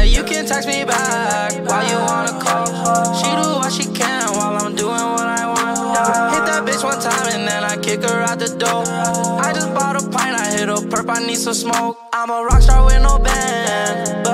Yeah, you can text me back while you wanna call. She do what she can while I'm doing what I want. Hit that bitch one time and then I kick her out the door. I just bought a pint, I hit a perp, I need some smoke. I'm a rockstar with no band, but